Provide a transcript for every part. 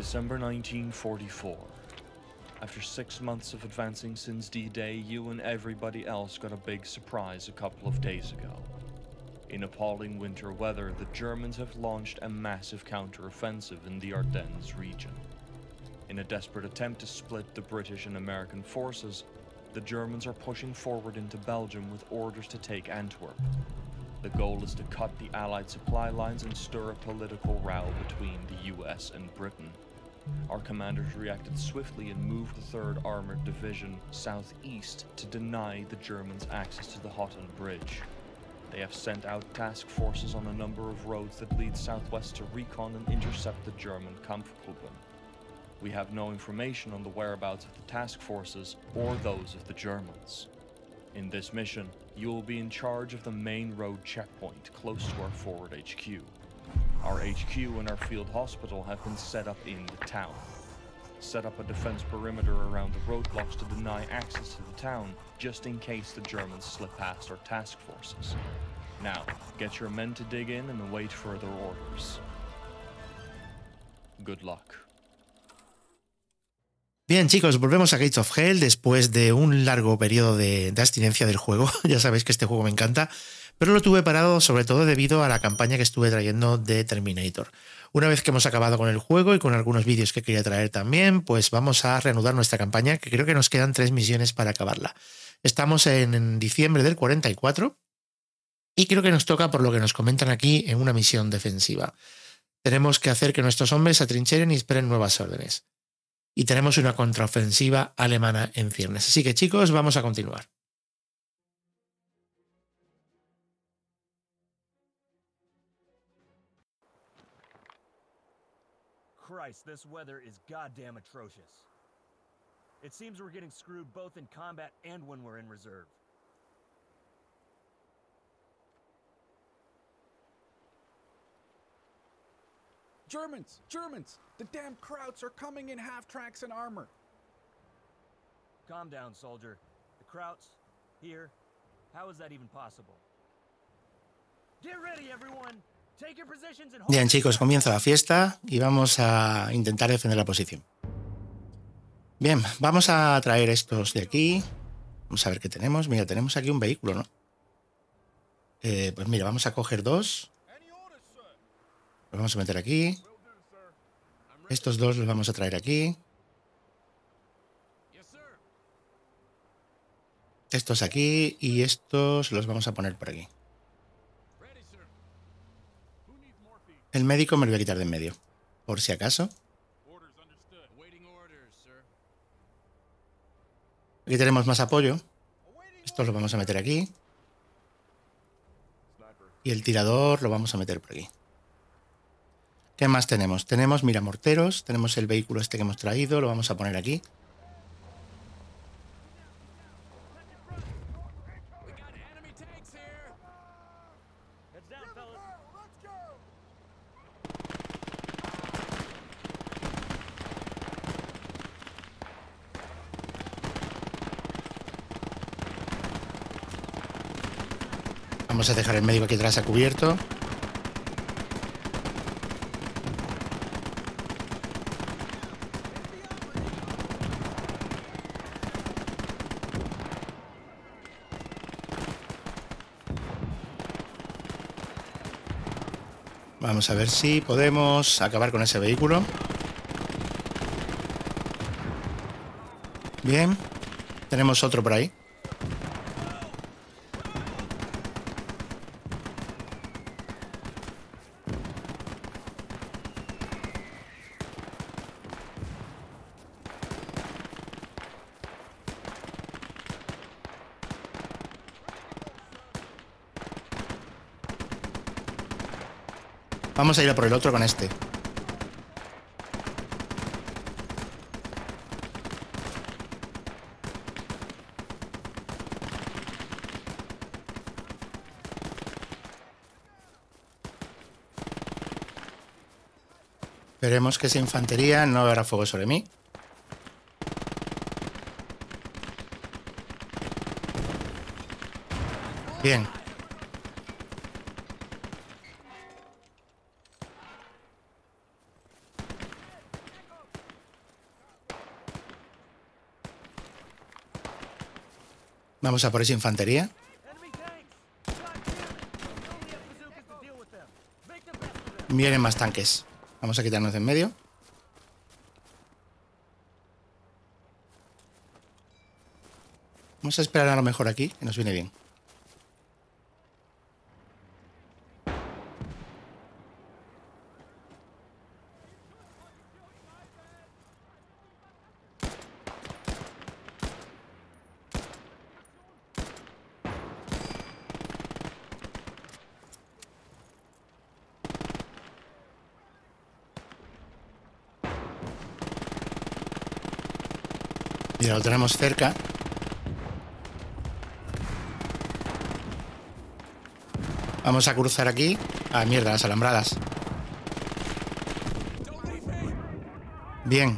December 1944. After 6 months of advancing since D-Day, you and everybody else got a big surprise a couple of days ago. In appalling winter weather, the Germans have launched a massive counter-offensive in the Ardennes region. In a desperate attempt to split the British and American forces, the Germans are pushing forward into Belgium with orders to take Antwerp. The goal is to cut the Allied supply lines and stir a political row between the US and Britain. Our commanders reacted swiftly and moved the 3rd Armoured Division southeast to deny the Germans access to the Hotton Bridge. They have sent out task forces on a number of roads that lead southwest to recon and intercept the German Kampfgruppen. We have no information on the whereabouts of the task forces or those of the Germans. In this mission, you will be in charge of the main road checkpoint close to our forward HQ. Our HQ and our field hospital have been set up in the town. Set up a defense perimeter around the roadblocks to deny access to the town, just in case the Germans slip past our task forces. Now, get your men to dig in and await further orders. Good luck. Bien, chicos, volvemos a Gates of Hell después de un largo periodo de abstinencia del juego. Ya sabéis que este juego me encanta, pero lo tuve parado sobre todo debido a la campaña que estuve trayendo de Terminator. Una vez que hemos acabado con el juego y con algunos vídeos que quería traer también, pues vamos a reanudar nuestra campaña, que creo que nos quedan 3 misiones para acabarla. Estamos en diciembre del 44 y creo que nos toca, por lo que nos comentan aquí, en una misión defensiva. Tenemos que hacer que nuestros hombres se atrincheren y esperen nuevas órdenes. Y tenemos una contraofensiva alemana en ciernes. Así que, chicos, vamos a continuar. Christ, this weather is goddamn atrocious. It seems we're getting screwed both in combat and when we're in reserve. Germans! Germans! The damn Krauts are coming in half-tracks and armor. Calm down, soldier. The Krauts, here. How is that even possible? Get ready, everyone! Take your positions and hold. Bien, chicos, comienza la fiesta y vamos a intentar defender la posición. Bien, vamos a traer estos de aquí. Vamos a ver qué tenemos. Mira, tenemos aquí un vehículo, ¿no? Pues mira, vamos a coger 2. Los vamos a meter aquí. Estos 2 los vamos a traer aquí. Estos aquí y estos los vamos a poner por aquí. El médico me lo voy a quitar de en medio, por si acaso. Aquí tenemos más apoyo. Estos los vamos a meter aquí. Y el tirador lo vamos a meter por aquí. ¿Qué más tenemos? Tenemos miramorteros, tenemos el vehículo este que hemos traído, lo vamos a poner aquí. Vamos a dejar el médico aquí atrás a cubierto. Vamos a ver si podemos acabar con ese vehículo. Bien. Tenemos otro por ahí. Vamos a ir a por el otro con este. Esperemos que esa infantería no habrá fuego sobre mí. Bien. Vamos a por esa infantería. Enemy tanks! God damn it! We only have bazookas to deal with them. Make the best of them. Vienen más tanques. Vamos a quitarnos de en medio. Vamos a esperar a lo mejor aquí, que nos viene bien. Mira, lo tenemos cerca. Vamos a cruzar aquí. Ah, mierda, las alambradas. Bien.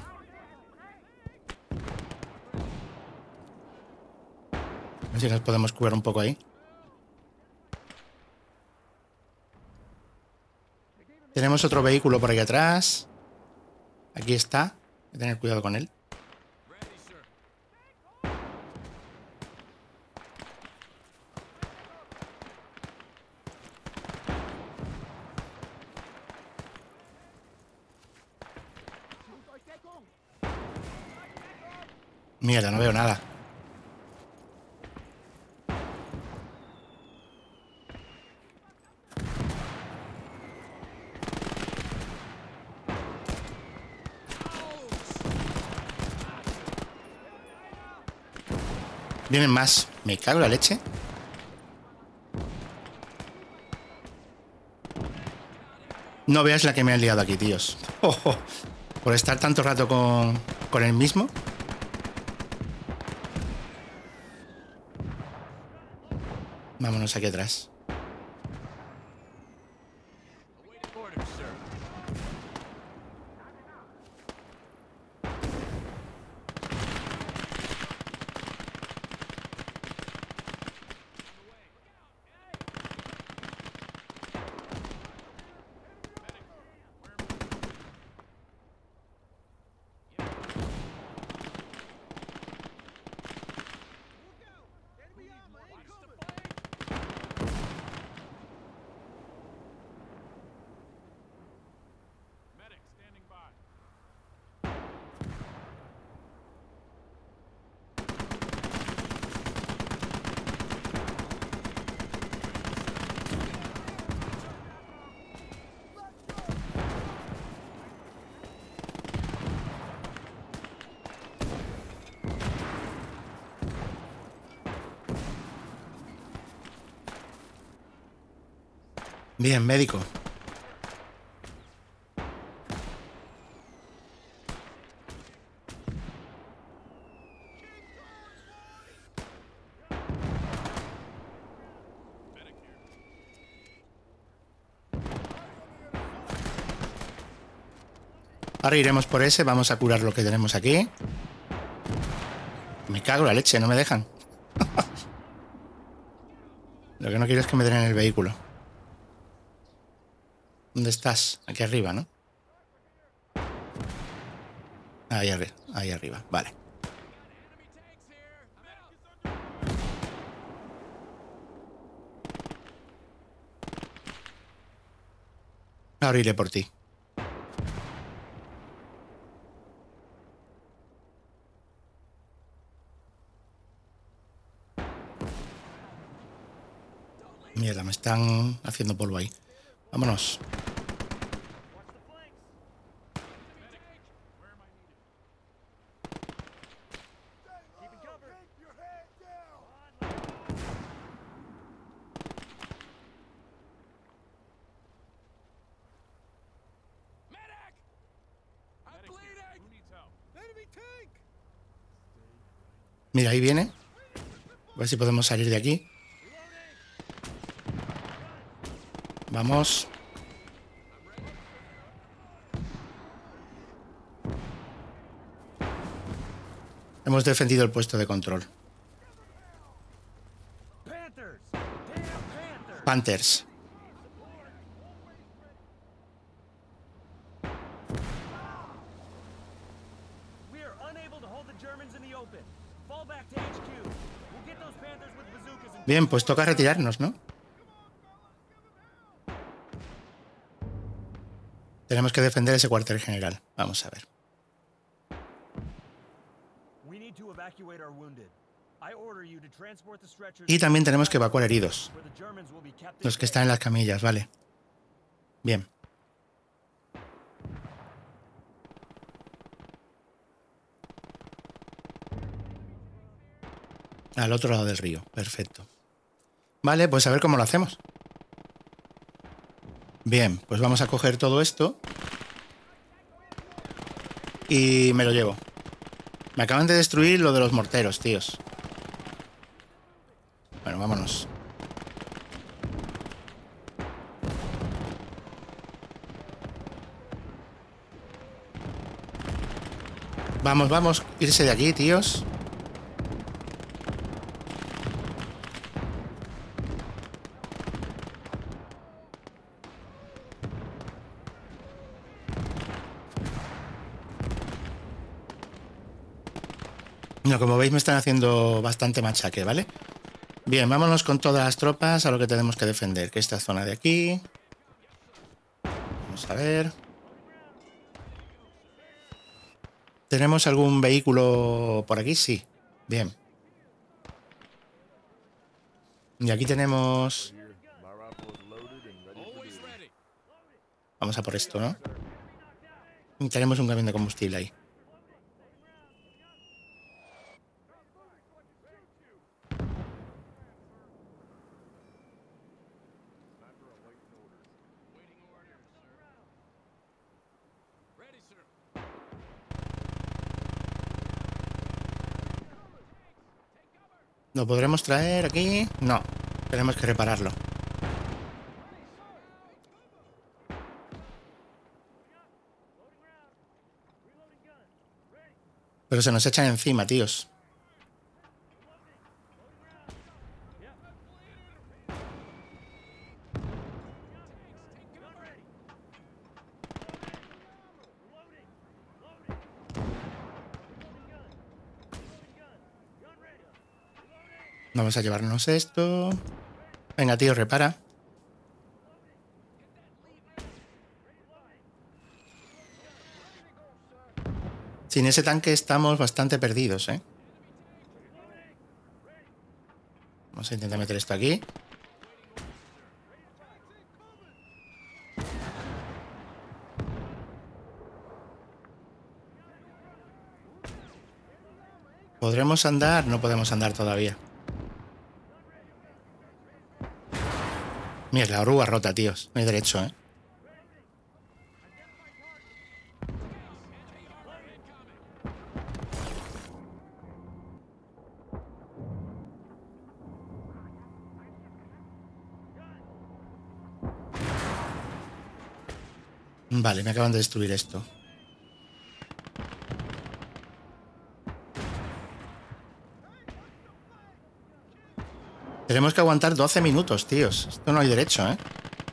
A ver si nos podemos curar un poco ahí. Tenemos otro vehículo por aquí atrás. Aquí está. Hay que tener cuidado con él. Mierda, no veo nada. Vienen más. Me cago en la leche. No veas la que me han liado aquí, tíos. Por estar tanto rato con el mismo. Vámonos aquí atrás. Bien, médico. Ahora iremos por ese, vamos a curar lo que tenemos aquí. Me cago en la leche, no me dejan. Lo que no quiero es que me den en el vehículo. ¿Dónde estás? Aquí arriba, ¿no? Ahí arriba, vale. Ahora iré por ti. Mierda, me están haciendo polvo ahí. Vámonos. Mira, ahí viene. A ver si podemos salir de aquí. Vamos. Hemos defendido el puesto de control. Panthers. We are unable to hold the Germans in the open. Fall back to HQ. We'll Get those Panthers with bazookas and Bien, pues toca retirarnos, ¿no? Tenemos que defender ese cuartel general. Vamos a ver. we need to evacuate our wounded. I order you to transport the stretchers Y también tenemos que evacuar heridos. where the Germans will be kept Los at que bay. están en las camillas, vale. Bien. Al otro lado del río, perfecto. Vale, pues a ver cómo lo hacemos. Bien, pues vamos a coger todo esto. Y me lo llevo. Me acaban de destruir lo de los morteros, tíos. Bueno, vámonos. Vamos, vamos, irse de aquí, tíos. No, como veis me están haciendo bastante machaque, ¿vale? Bien, vámonos con todas las tropas a lo que tenemos que defender, que esta zona de aquí. Vamos a ver. ¿Tenemos algún vehículo por aquí? Sí. Bien. Y aquí tenemos... Vamos a por esto, ¿no? Y tenemos un camión de combustible ahí. ¿Lo podremos traer aquí? No. Tenemos que repararlo. Pero se nos echan encima, tíos. Vamos a llevarnos esto. Venga, tío, repara. Sin ese tanque estamos bastante perdidos, ¿eh? Vamos a intentar meter esto aquí. ¿Podremos andar? No podemos andar todavía. Mira, la oruga rota, tíos. No hay derecho, ¿eh? Vale, me acaban de destruir esto. Tenemos que aguantar 12 minutos, tíos. Esto no hay derecho, ¿eh?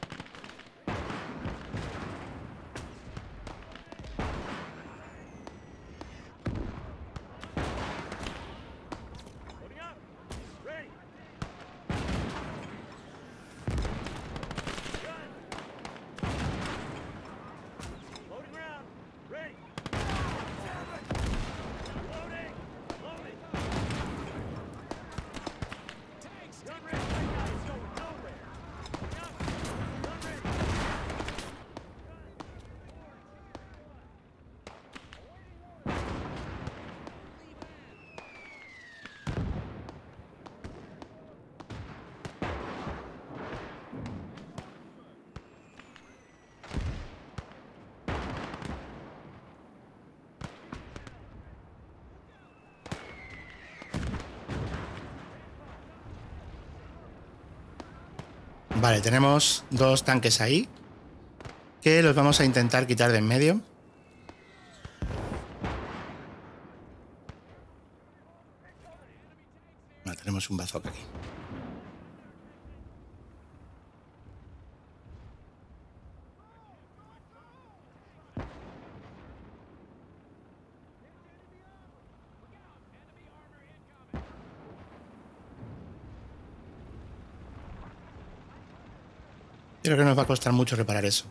Vale, tenemos dos tanques ahí que los vamos a intentar quitar de en medio. Vale, tenemos un bazooka aquí. Creo que nos va a costar mucho reparar eso.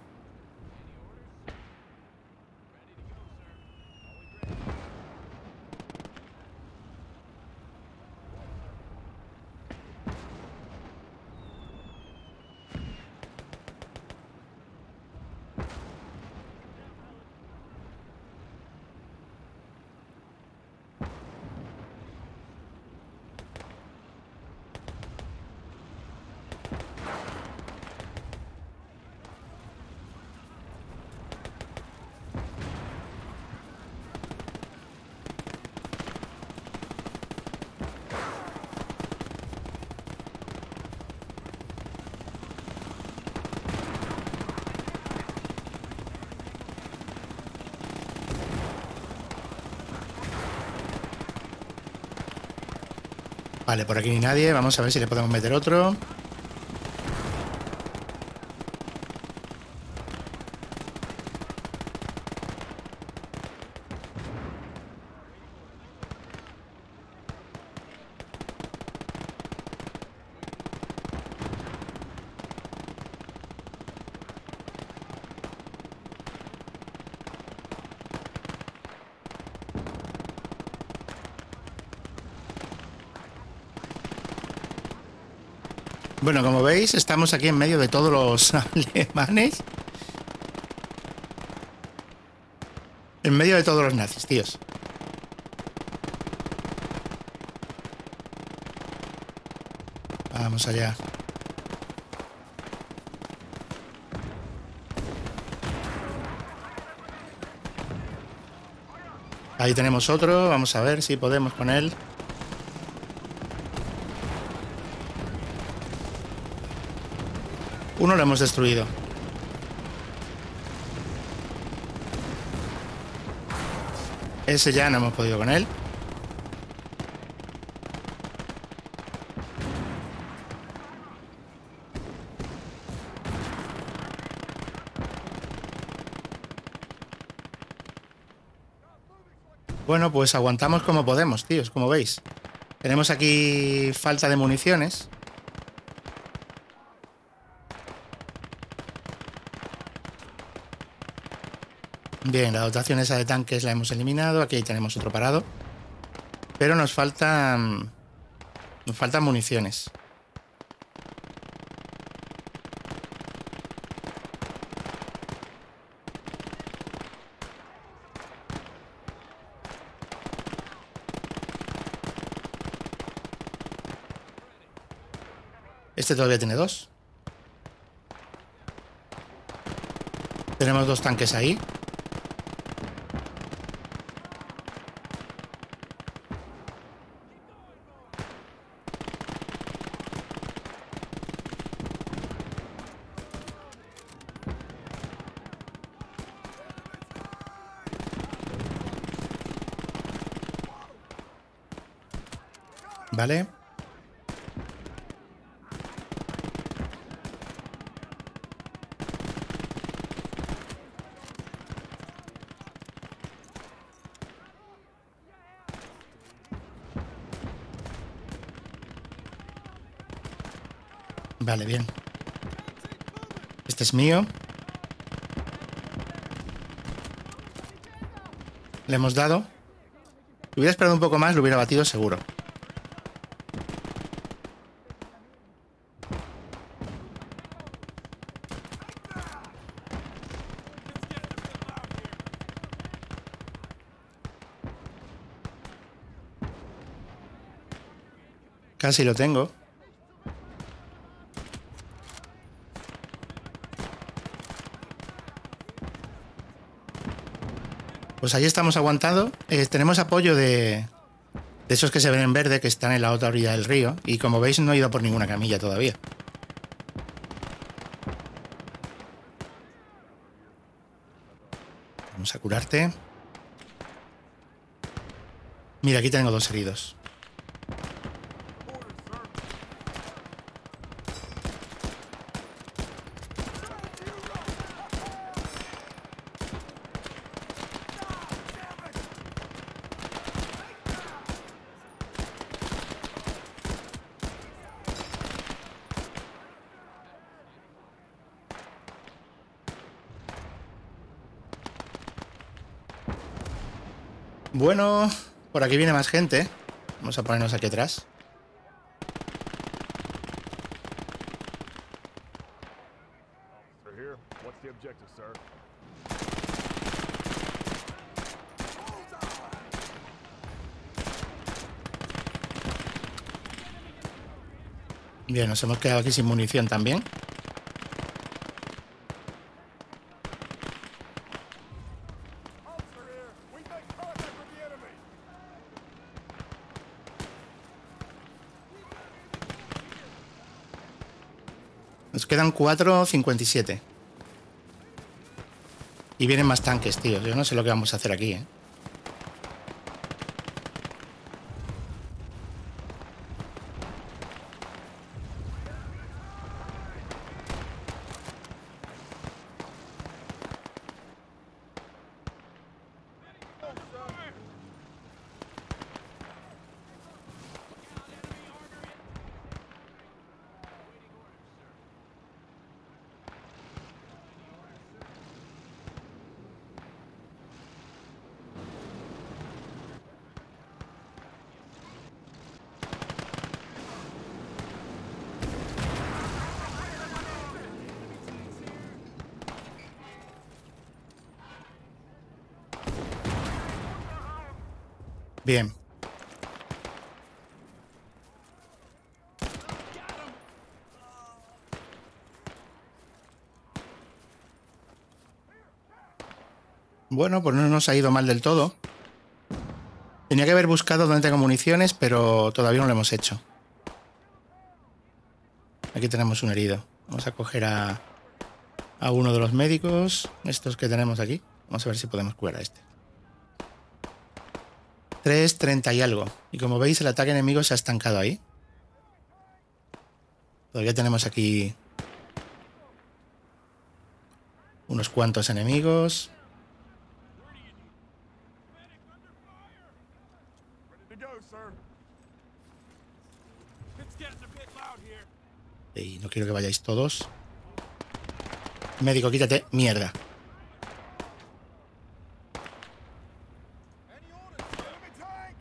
Vale, por aquí ni nadie. Vamos a ver si le podemos meter otro. Bueno, como veis, estamos aquí en medio de todos los alemanes. En medio de todos los nazis, tíos. Vamos allá. Ahí tenemos otro. Vamos a ver si podemos con él. Uno lo hemos destruido. Ese ya no hemos podido con él. Bueno, pues aguantamos como podemos, tíos, como veis. Tenemos aquí falta de municiones. Bien, la dotación esa de tanques la hemos eliminado. Aquí tenemos otro parado. Pero nos faltan municiones. Este todavía tiene dos. Tenemos dos tanques ahí. Vale. Vale, bien. Este es mío. Le hemos dado. Si hubiera esperado un poco más, lo hubiera batido seguro. Casi lo tengo. Pues ahí estamos aguantando. Tenemos apoyo de esos que se ven en verde, que están en la otra orilla del río. Y como veis, no he ido por ninguna camilla todavía. Vamos a curarte. Mira, aquí tengo dos heridos. Bueno, por aquí viene más gente. Vamos a ponernos aquí atrás. Officer here. What's the objective, sir? Bien, nos hemos quedado aquí sin munición también. Officer here. We make contact with the enemy. Nos quedan 4:57. Y vienen más tanques, tío. Yo no sé lo que vamos a hacer aquí, ¿eh? Bien. Bueno, pues no nos ha ido mal del todo. Tenía que haber buscado donde tengo municiones, pero todavía no lo hemos hecho. Aquí tenemos un herido. Vamos a coger a uno de los médicos. Estos que tenemos aquí. Vamos a ver si podemos curar a este. 3:30 y algo. Y como veis, el ataque enemigo se ha estancado ahí. Todavía tenemos aquí unos cuantos enemigos. Ready to go, sir. It's getting a bit loud here. Y no quiero que vayáis todos. Médico, quítate. Mierda. Any orders? Enemy tank.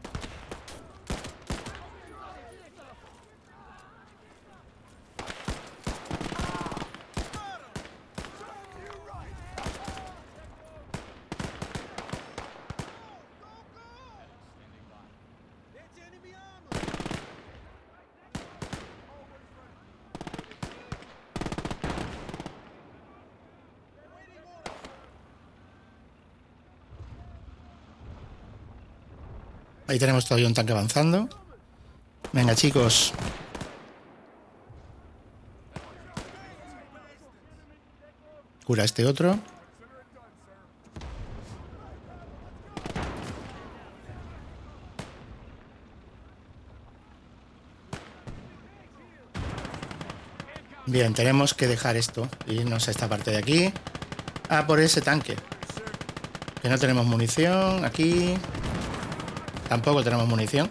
Ahí tenemos todavía un tanque avanzando. Venga, chicos. Cura a este otro. Bien, tenemos que dejar esto. Irnos a esta parte de aquí. Ah, por ese tanque. Que no tenemos munición. Aquí. Tampoco tenemos munición.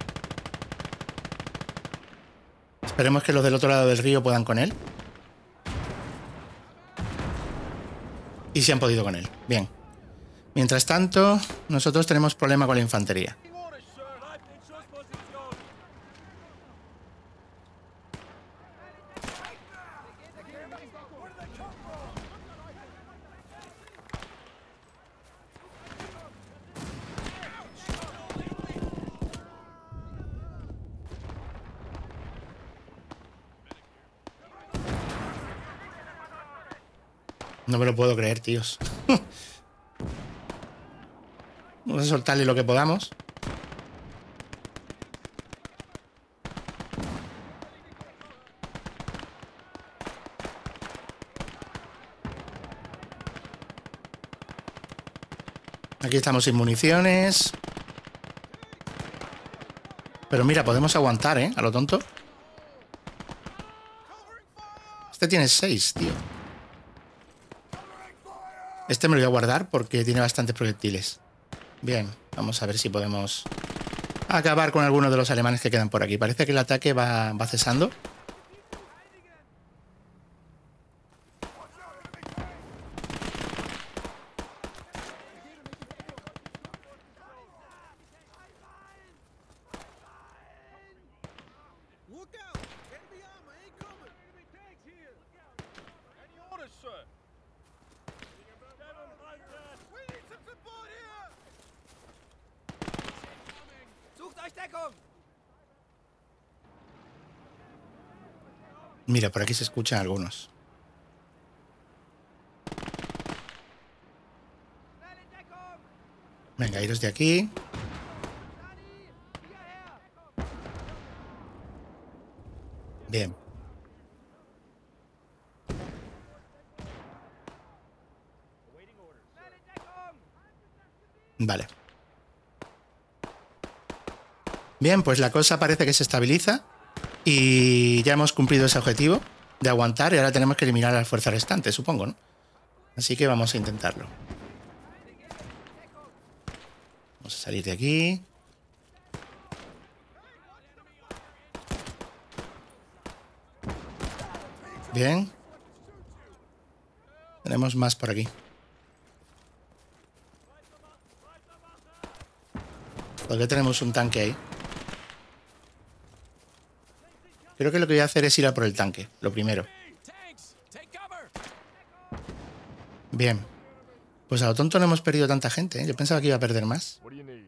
Esperemos que los del otro lado del río puedan con él. Y si han podido con él. Bien. Mientras tanto, nosotros tenemos problema con la infantería. No me lo puedo creer, tíos. Vamos a soltarle lo que podamos. Aquí estamos sin municiones. Pero mira, podemos aguantar, ¿eh? A lo tonto. Este tiene 6, tío. Este me lo voy a guardar porque tiene bastantes proyectiles. Bien, vamos a ver si podemos acabar con algunos de los alemanes que quedan por aquí. Parece que el ataque va cesando. Mira, por aquí se escuchan algunos. Venga, iros de aquí. Bien. Vale. Bien, pues la cosa parece que se estabiliza y ya hemos cumplido ese objetivo de aguantar y ahora tenemos que eliminar a las fuerzas restantes, supongo, ¿no? Así que vamos a intentarlo. Vamos a salir de aquí. Bien. Tenemos más por aquí. ¿Por qué tenemos un tanque ahí? Creo que lo que voy a hacer es ir a por el tanque, lo primero. Bien. Pues a lo tonto no hemos perdido tanta gente, ¿eh? Yo pensaba que iba a perder más. What do you need?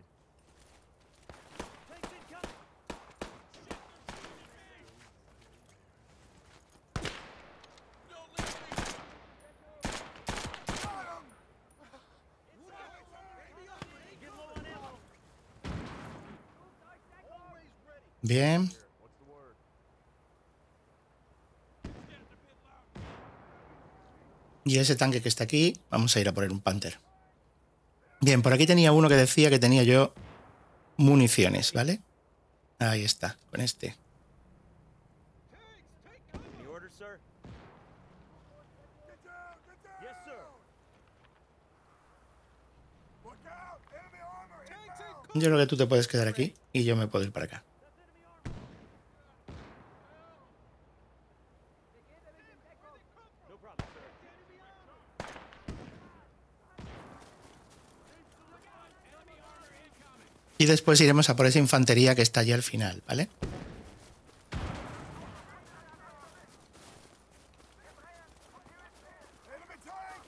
Bien. What's the word? Y ese tanque que está aquí, vamos a ir a poner un Panther. Bien, por aquí tenía uno que decía que tenía yo municiones, ¿vale? Ahí está, con este. Any orders, sir? Yes, sir. Look out! Enemy armor inbound! Yo creo que tú te puedes quedar aquí y yo me puedo ir para acá. No problem, sir. Y después iremos a por esa infantería que está allí al final, ¿vale? Enemy tank!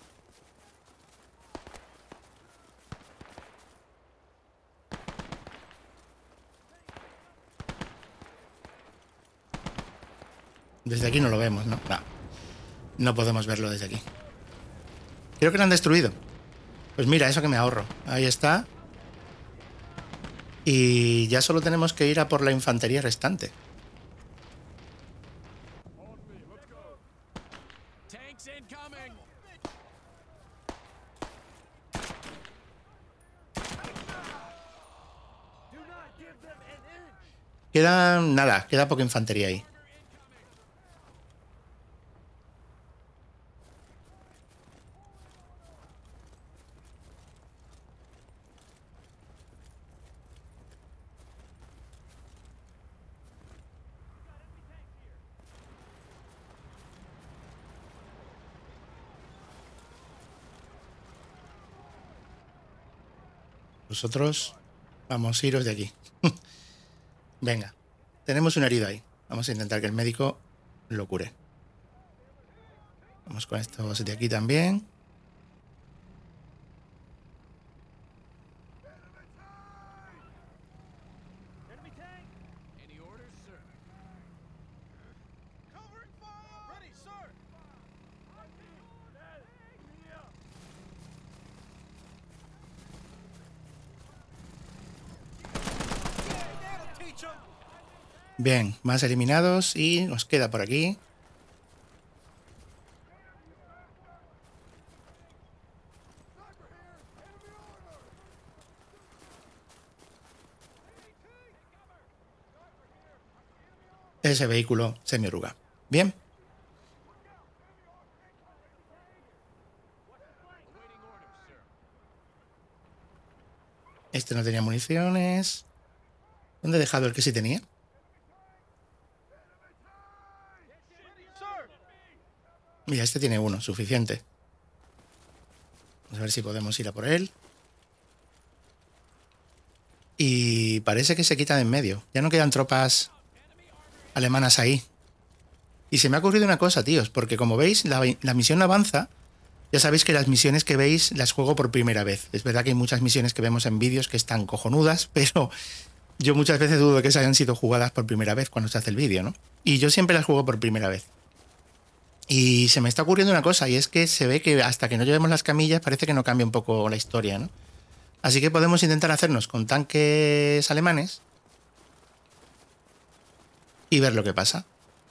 Desde aquí no lo vemos, ¿no? No. No podemos verlo desde aquí. Creo que lo han destruido. Pues mira, eso que me ahorro. Ahí está. Y ya solo tenemos que ir a por la infantería restante. On me, let's go! Tanks incoming! Do not give them an inch. Queda nada, queda poca infantería ahí. Vosotros vamos a iros de aquí. Venga, tenemos un herido ahí. Vamos a intentar que el médico lo cure. Vamos con estos de aquí también. Enemy tank. Any orders, sir? Covering fire. Ready, sir. That'll teach 'em. Bien, más eliminados y nos queda por aquí. Ese vehículo semi-oruga. Bien. Este no tenía municiones. ¿Dónde he dejado el que sí tenía? Mira, este tiene uno, suficiente. Vamos a ver si podemos ir a por él. Y parece que se quita de en medio. Ya no quedan tropas alemanas ahí. Y se me ha ocurrido una cosa, tíos, porque como veis, la misión avanza. Ya sabéis que las misiones que veis las juego por primera vez. Es verdad que hay muchas misiones que vemos en vídeos que están cojonudas, pero yo muchas veces dudo de que se hayan sido jugadas por primera vez cuando se hace el vídeo, ¿no? Y yo siempre las juego por primera vez. Y se me está ocurriendo una cosa, y es que se ve que hasta que no llevemos las camillas parece que no cambia un poco la historia, ¿no? Así que podemos intentar hacernos con tanques alemanes y ver lo que pasa.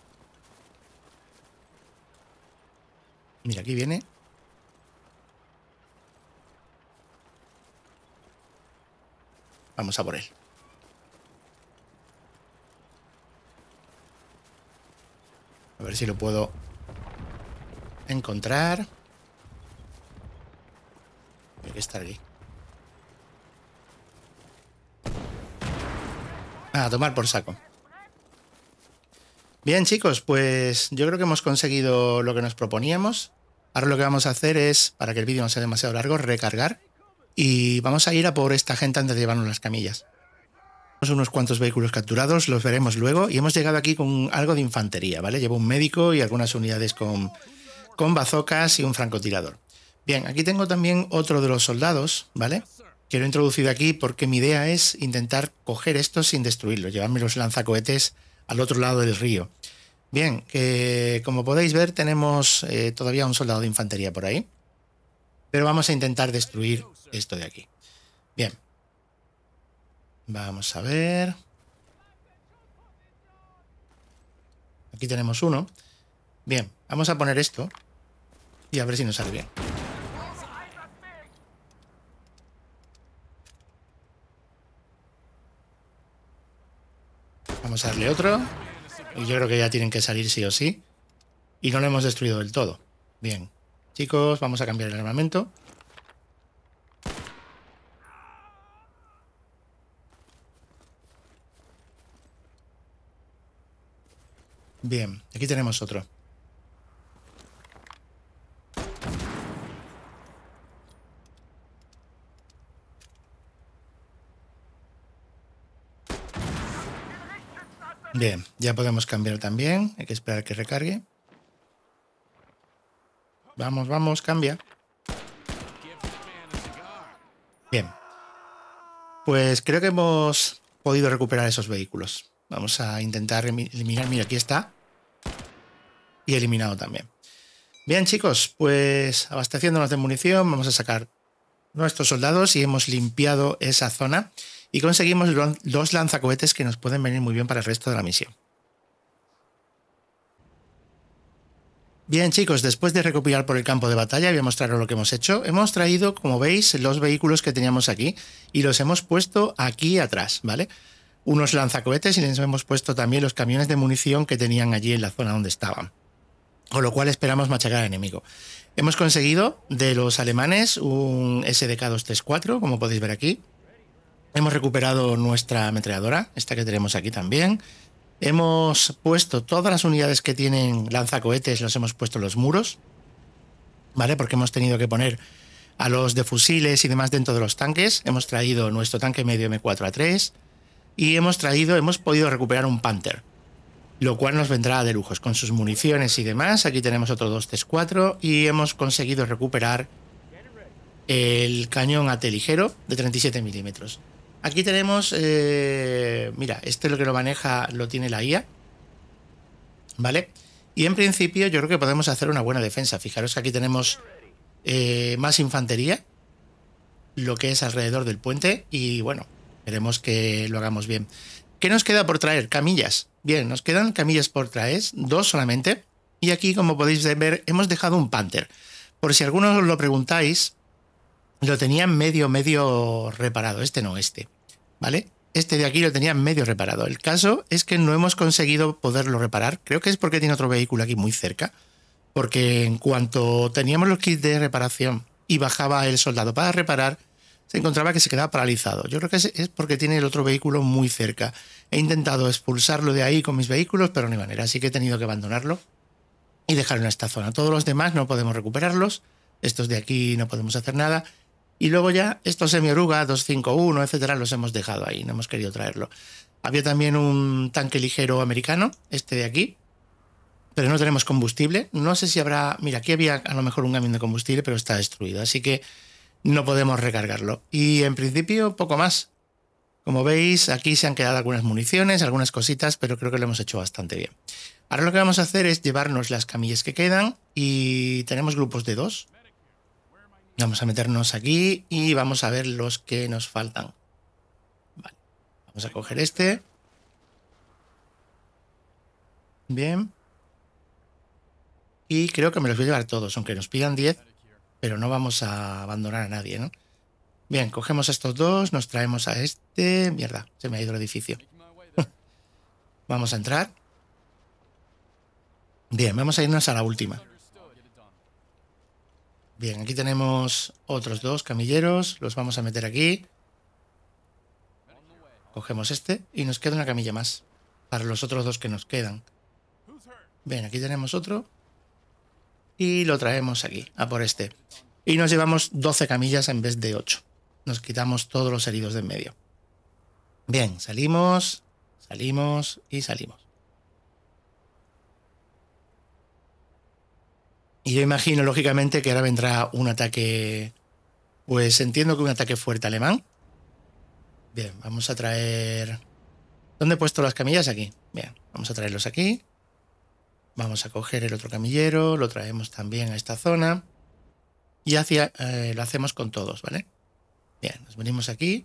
Mira, aquí viene. Vamos a por él. A ver si lo puedo encontrar. Tiene que estar aquí. A tomar por saco. Bien, chicos, pues yo creo que hemos conseguido lo que nos proponíamos. Ahora lo que vamos a hacer es, para que el vídeo no sea demasiado largo, recargar. Y vamos a ir a por esta gente antes de llevarnos las camillas. Tenemos unos cuantos vehículos capturados, los veremos luego. Y hemos llegado aquí con algo de infantería, ¿vale? Llevo un médico y algunas unidades con bazocas y un francotirador. Bien, aquí tengo también otro de los soldados, ¿vale? Que lo he introducido aquí porque mi idea es intentar coger estos sin destruirlos, llevarme los lanzacohetes al otro lado del río. Bien, que como podéis ver tenemos todavía un soldado de infantería por ahí. Pero vamos a intentar destruir esto de aquí. Bien. Vamos a ver. Aquí tenemos uno. Bien, vamos a poner esto y a ver si nos sale bien. Vamos a darle otro. Y yo creo que ya tienen que salir sí o sí. Y no lo hemos destruido del todo. Bien. Chicos, vamos a cambiar el armamento. Bien, aquí tenemos otro. Bien, ya podemos cambiar también. Hay que esperar que recargue. Vamos, vamos, cambia. Bien. Pues creo que hemos podido recuperar esos vehículos. Vamos a intentar eliminar. Mira, aquí está. Y eliminado también. Bien, chicos, pues abasteciéndonos de munición, vamos a sacar nuestros soldados y hemos limpiado esa zona. Y conseguimos dos lanzacohetes que nos pueden venir muy bien para el resto de la misión. Bien, chicos, después de recopilar por el campo de batalla, voy a mostraros lo que hemos hecho. Hemos traído, como veis, los vehículos que teníamos aquí y los hemos puesto aquí atrás, ¿vale? Unos lanzacohetes y les hemos puesto también los camiones de munición que tenían allí en la zona donde estaban. Con lo cual esperamos machacar al enemigo. Hemos conseguido de los alemanes un SDK-234, como podéis ver aquí. Hemos recuperado nuestra ametralladora, esta que tenemos aquí también. Hemos puesto todas las unidades que tienen lanzacohetes, los hemos puesto en los muros, ¿vale? Porque hemos tenido que poner a los de fusiles y demás dentro de los tanques. Hemos traído nuestro tanque medio M4A3 y hemos podido recuperar un Panther, lo cual nos vendrá de lujos con sus municiones y demás. Aquí tenemos otro 234 y hemos conseguido recuperar el cañón AT ligero de 37 milímetros. Aquí tenemos, mira, este es lo que lo maneja, lo tiene la IA, ¿vale? Y en principio yo creo que podemos hacer una buena defensa. Fijaros que aquí tenemos más infantería, lo que es alrededor del puente, y bueno, esperemos que lo hagamos bien. ¿Qué nos queda por traer? Camillas. Bien, nos quedan camillas por traer, 2 solamente, y aquí, como podéis ver, hemos dejado un Panther. Por si algunos os lo preguntáis, lo tenía medio reparado, este no, este, ¿vale? Este de aquí lo tenía medio reparado. El caso es que no hemos conseguido poderlo reparar. Creo que es porque tiene otro vehículo aquí muy cerca. Porque en cuanto teníamos los kits de reparación y bajaba el soldado para reparar, se encontraba que se quedaba paralizado. Yo creo que es porque tiene el otro vehículo muy cerca. He intentado expulsarlo de ahí con mis vehículos, pero no hay manera. Así que he tenido que abandonarlo y dejarlo en esta zona. Todos los demás no podemos recuperarlos. Estos de aquí no podemos hacer nada. Y luego ya estos semi-oruga, 251, etcétera, los hemos dejado ahí, no hemos querido traerlo. Había también un tanque ligero americano, este de aquí, pero no tenemos combustible. No sé si habrá... Mira, aquí había a lo mejor un camión de combustible, pero está destruido, así que no podemos recargarlo. Y en principio, poco más. Como veis, aquí se han quedado algunas municiones, algunas cositas, pero creo que lo hemos hecho bastante bien. Ahora lo que vamos a hacer es llevarnos las camillas que quedan y tenemos grupos de 2. Vamos a meternos aquí y vamos a ver los que nos faltan. Vale, vamos a coger este. Bien. Y creo que me los voy a llevar todos, aunque nos pidan 10, pero no vamos a abandonar a nadie, ¿no? Bien, cogemos a estos dos, nos traemos a este... Mierda, se me ha ido el edificio. Vamos a entrar. Bien, vamos a irnos a la última. Bien, aquí tenemos otros 2 camilleros, los vamos a meter aquí. Cogemos este y nos queda una camilla más para los otros 2 que nos quedan. Bien, aquí tenemos otro. Y lo traemos aquí, a por este. Y nos llevamos 12 camillas en vez de 8. Nos quitamos todos los heridos de en medio. Bien, salimos, salimos y salimos. Y yo imagino, lógicamente, que ahora vendrá un ataque... Pues entiendo que un ataque fuerte alemán. Bien, vamos a traer... ¿Dónde he puesto las camillas? Aquí. Bien, vamos a traerlos aquí. Vamos a coger el otro camillero, lo traemos también a esta zona. Y lo hacemos con todos, ¿vale? Bien, nos venimos aquí.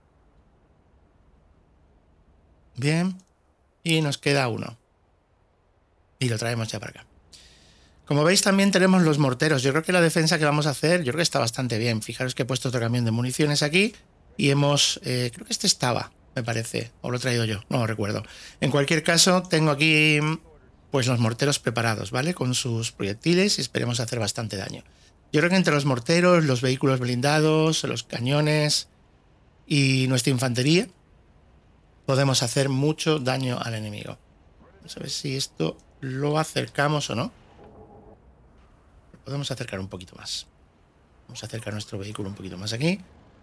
Bien. Y nos queda uno. Y lo traemos ya para acá. Como veis, también tenemos los morteros. Yo creo que la defensa que vamos a hacer, yo creo que está bastante bien. Fijaros que he puesto otro camión de municiones aquí. Y hemos... creo que este estaba, me parece. O lo he traído yo, no lo recuerdo. En cualquier caso, tengo aquí... pues los morteros preparados, ¿vale? Con sus proyectiles y esperemos hacer bastante daño. Yo creo que entre los morteros, los vehículos blindados, los cañones y nuestra infantería podemos hacer mucho daño al enemigo. Vamos a ver si esto lo acercamos o no. Podemos acercar un poquito más. Vamos a acercar nuestro vehículo un poquito más aquí.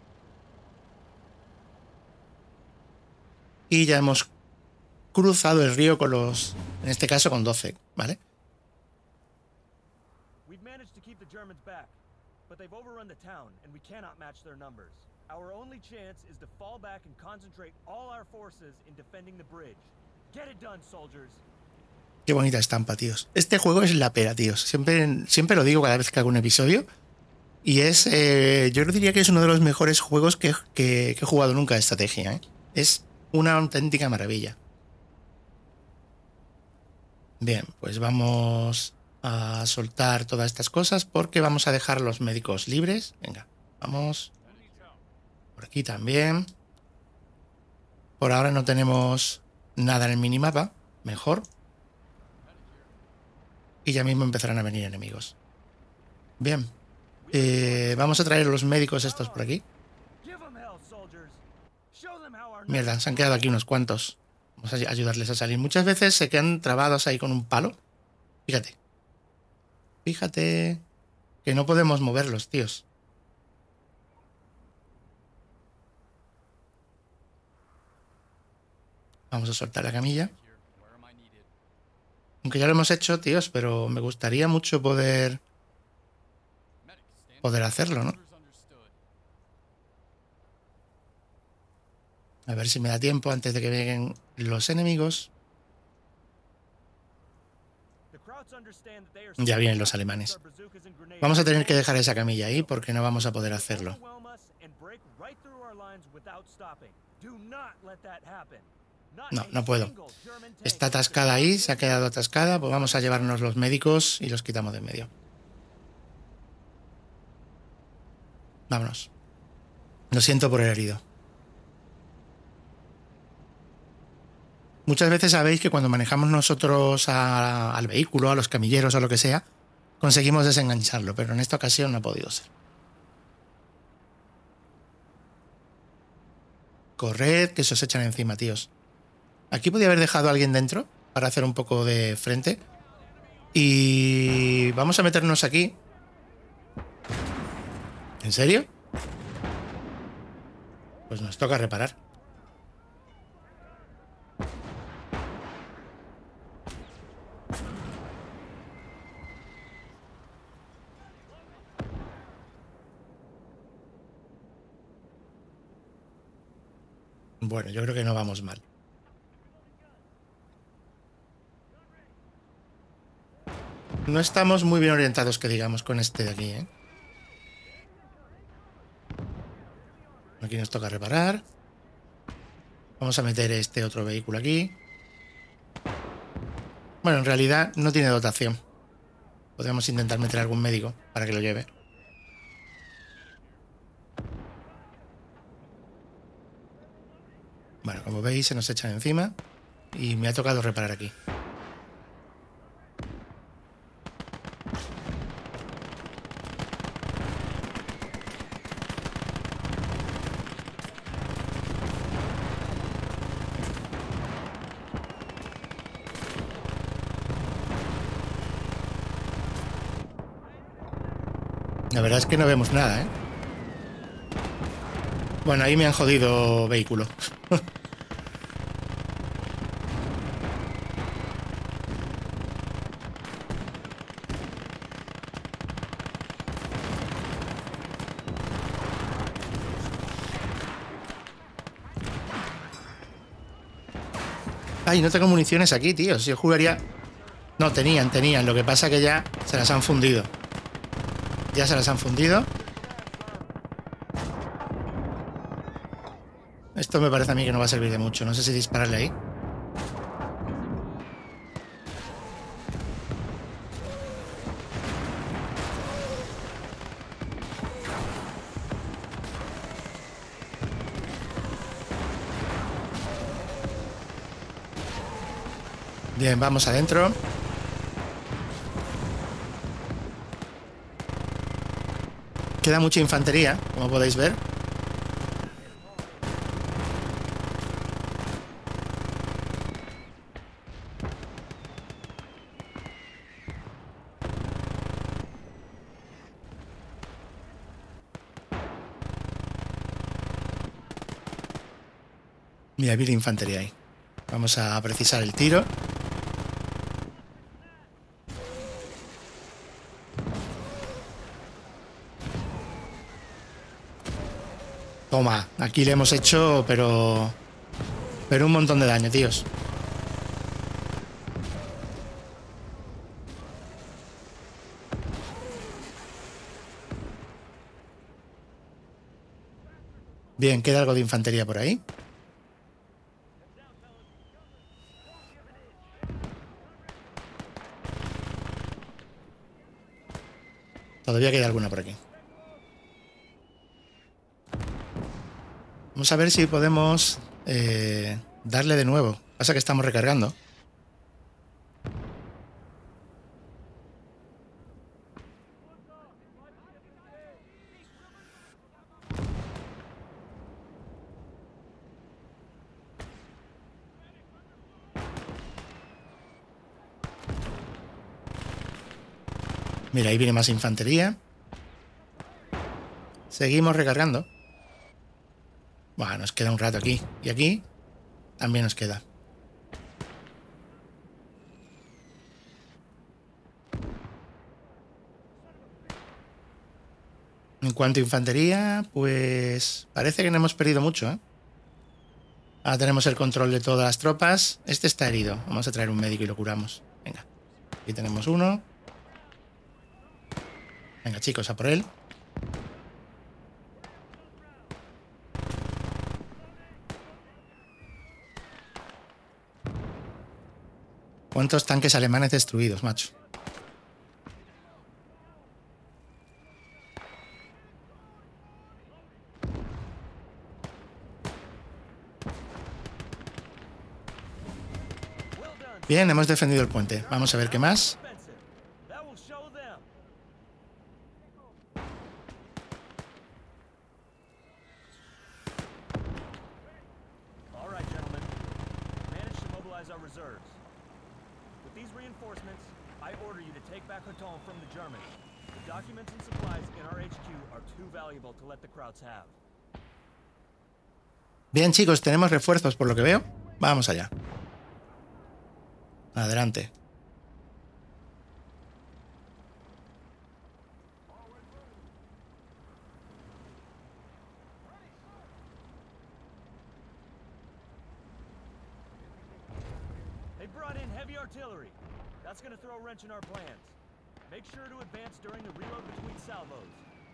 Y ya hemos cruzado el río con los... en este caso con 12, ¿vale? We've managed to keep the Germans back, but they've overrun the town and we cannot match their numbers. Our only chance is to fall back and concentrate all our forces in defending the bridge. Get it done, soldiers. Qué bonita estampa, tíos. Este juego es la pera, tíos. Siempre lo digo cada vez que hago un episodio. Y es... yo diría que es uno de los mejores juegos que he jugado nunca de estrategia, ¿eh? Es una auténtica maravilla. Bien, pues vamos a soltar todas estas cosas porque vamos a dejar a los médicos libres. Venga, vamos. Por aquí también. Por ahora no tenemos nada en el minimapa. Mejor. Y ya mismo empezarán a venir enemigos. Bien. Vamos a traer los médicos estos por aquí. Mierda, se han quedado aquí unos cuantos. Vamos a ayudarles a salir. Muchas veces se quedan trabados ahí con un palo. Fíjate. Fíjate que no podemos moverlos, tíos. Vamos a soltar la camilla. Aunque ya lo hemos hecho, tíos, pero me gustaría mucho poder hacerlo, ¿no? A ver si me da tiempo antes de que vengan los enemigos. Ya vienen los alemanes. Vamos a tener que dejar esa camilla ahí porque no vamos a poder hacerlo. No, no puedo. Está atascada ahí, se ha quedado atascada. Pues vamos a llevarnos los médicos y los quitamos de en medio. Vámonos. Lo siento por el herido. Muchas veces sabéis que cuando manejamos nosotros al vehículo, a los camilleros, a lo que sea, conseguimos desengancharlo, pero en esta ocasión no ha podido ser. Corred, que se os echan encima, tíos. Aquí podía haber dejado a alguien dentro para hacer un poco de frente. Y vamos a meternos aquí. ¿En serio? Pues nos toca reparar. Bueno, yo creo que no vamos mal. No estamos muy bien orientados, que digamos, con este de aquí, ¿eh? Aquí nos toca reparar. Vamos a meter este otro vehículo aquí. Bueno, en realidad no tiene dotación. Podríamos intentar meter algún médico para que lo lleve. Bueno, como veis, se nos echan encima. Y me ha tocado reparar aquí. La verdad es que no vemos nada, ¿eh? Bueno, ahí me han jodido vehículo. Ay, no tengo municiones aquí, tío. Si yo jugaría... No, tenían. Lo que pasa que ya se las han fundido. Ya se las han fundido. Esto me parece a mí que no va a servir de mucho. No sé si dispararle ahí. Bien, vamos adentro. Queda mucha infantería, como podéis ver. Mira, viene infantería ahí. Vamos a precisar el tiro. Toma, aquí le hemos hecho, pero un montón de daño, tíos. Bien, queda algo de infantería por ahí. Todavía queda alguna por aquí. Vamos a ver si podemos darle de nuevo. Pasa que estamos recargando. Mira, ahí viene más infantería. Seguimos recargando. Bueno, nos queda un rato aquí. Y aquí también nos queda. En cuanto a infantería, pues parece que no hemos perdido mucho, ¿eh? Ahora tenemos el control de todas las tropas. Este está herido. Vamos a traer un médico y lo curamos. Venga. Aquí tenemos uno. Venga, chicos, a por él. ¿Cuántos tanques alemanes destruidos, macho? Bien, hemos defendido el puente. Vamos a ver qué más. Bien, chicos, tenemos refuerzos por lo que veo. Vamos allá. Adelante. They brought in heavy artillery. That's gonna throw a wrench in our plans. Make sure to advance during the reload between salvos.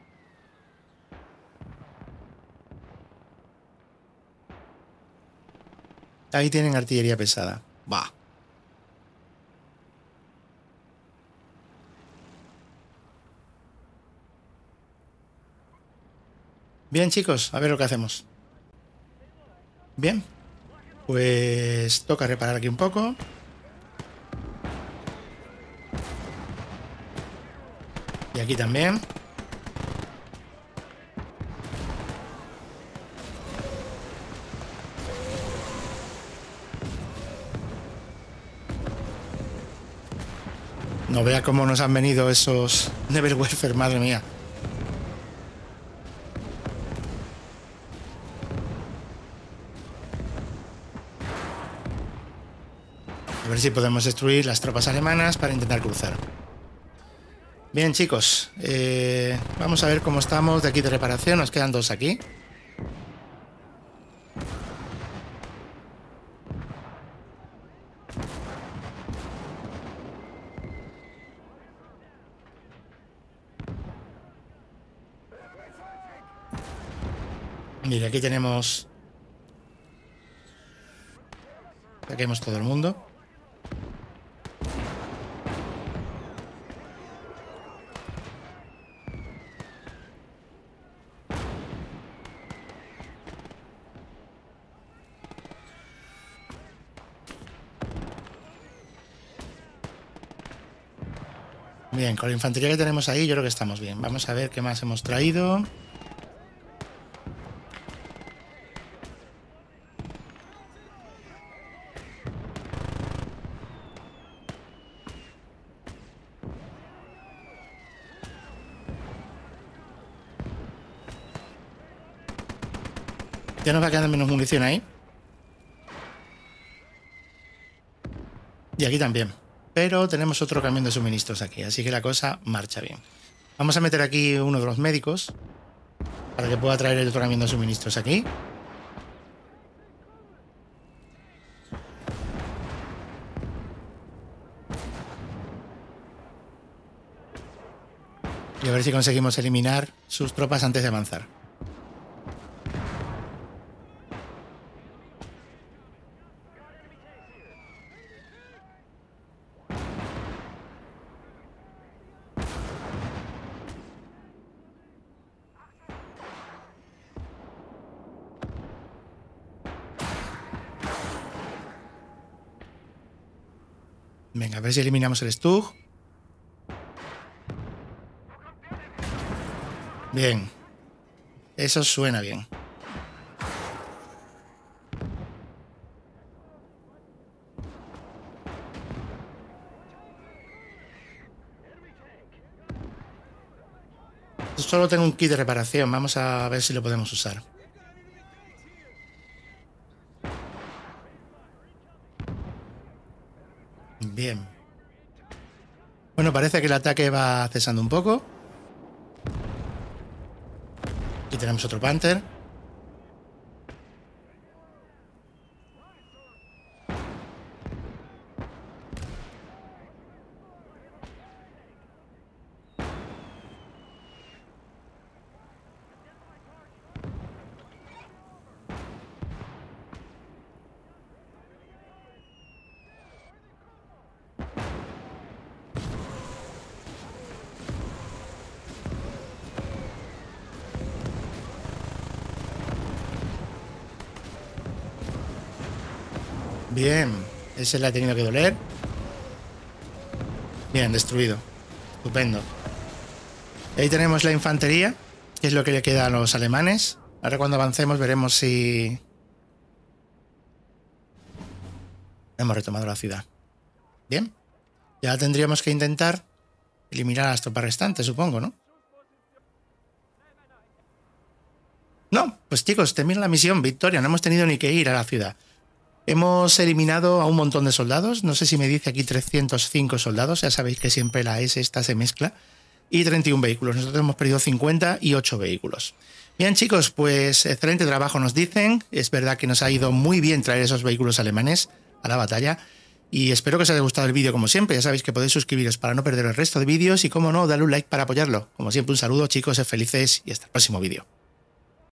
Ahí tienen artillería pesada. Va. Bien, chicos, a ver lo que hacemos. Bien. Pues toca reparar aquí un poco. Y aquí también. No vea cómo nos han venido esos Nebelwerfer, madre mía. A ver si podemos destruir las tropas alemanas para intentar cruzar. Bien, chicos. Vamos a ver cómo estamos de aquí de reparación. Nos quedan 2 aquí. Mira, aquí tenemos... Saquemos todo el mundo. Bien, con la infantería que tenemos ahí yo creo que estamos bien. Vamos a ver qué más hemos traído. Ya nos va quedando menos munición ahí. Y aquí también. Pero tenemos otro camión de suministros aquí, así que la cosa marcha bien. Vamos a meter aquí uno de los médicos para que pueda traer el otro camión de suministros aquí. Y a ver si conseguimos eliminar sus tropas antes de avanzar. Venga, a ver si eliminamos el Stug. Bien. Eso suena bien. Solo tengo un kit de reparación. Vamos a ver si lo podemos usar. Bien. Bueno, parece que el ataque va cesando un poco. Aquí tenemos otro Panther. Bien, ese le ha tenido que doler. Bien, destruido. Estupendo. Ahí tenemos la infantería, que es lo que le queda a los alemanes. Ahora cuando avancemos veremos si... Hemos retomado la ciudad. Bien. Ya tendríamos que intentar eliminar a las tropas restantes, supongo, ¿no? No, pues chicos, termina la misión, victoria. No hemos tenido ni que ir a la ciudad. Hemos eliminado a un montón de soldados. No sé si me dice aquí 305 soldados. Ya sabéis que siempre la S esta se mezcla. Y 31 vehículos. Nosotros hemos perdido 50 y 8 vehículos. Bien, chicos, pues excelente trabajo nos dicen. Es verdad que nos ha ido muy bien traer esos vehículos alemanes a la batalla. Y espero que os haya gustado el vídeo como siempre. Ya sabéis que podéis suscribiros para no perder el resto de vídeos y, como no, darle un like para apoyarlo. Como siempre, un saludo, chicos, sed felices y hasta el próximo vídeo.